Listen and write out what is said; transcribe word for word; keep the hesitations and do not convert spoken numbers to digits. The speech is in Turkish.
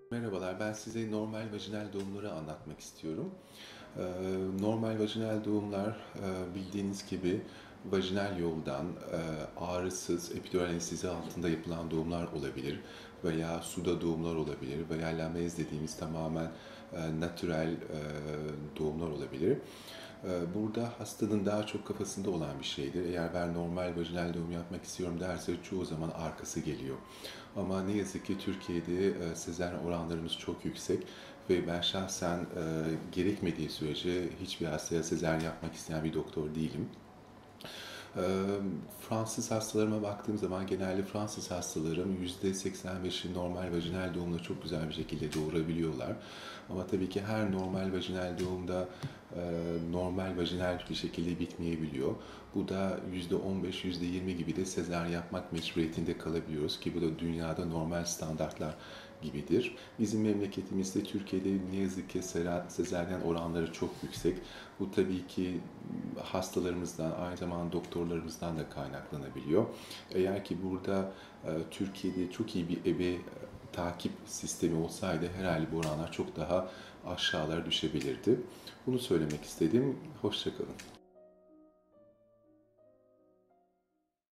Merhabalar, ben size normal vajinal doğumları anlatmak istiyorum. Ee, Normal vajinal doğumlar e, bildiğiniz gibi vajinal yoldan e, ağrısız epidural anestezi altında yapılan doğumlar olabilir veya suda doğumlar olabilir veya lamez dediğimiz tamamen e, natürel e, doğumlar olabilir. E, Burada hastanın daha çok kafasında olan bir şeydir. Eğer ben normal vajinal doğum yapmak istiyorum derse çoğu zaman arkası geliyor. Ama ne yazık ki Türkiye'de e, sezaryen oranlarımız çok yüksek ve ben şahsen e, gerekmediği sürece hiçbir hastaya sezaryen yapmak isteyen bir doktor değilim. Ee, Fransız hastalarıma baktığım zaman genelde Fransız hastalarım yüzde seksen beşi normal vajinal doğumla çok güzel bir şekilde doğurabiliyorlar. Ama tabii ki her normal vajinal doğumda e, normal vajinal bir şekilde bitmeyebiliyor. Bu da yüzde on beş, yüzde yirmi gibi de sezaryen yapmak mecburiyetinde kalabiliyoruz ki bu da dünyada normal standartlar gibidir. Bizim memleketimizde Türkiye'de ne yazık ki sezaryen oranları çok yüksek. Bu tabii ki hastalarımızdan, aynı zamanda doktorlarımızdan da kaynaklanabiliyor. Eğer ki burada e, Türkiye'de çok iyi bir ebe e, takip sistemi olsaydı herhalde bu oranlar çok daha aşağılara düşebilirdi. Bunu söylemek istedim. Hoşça kalın.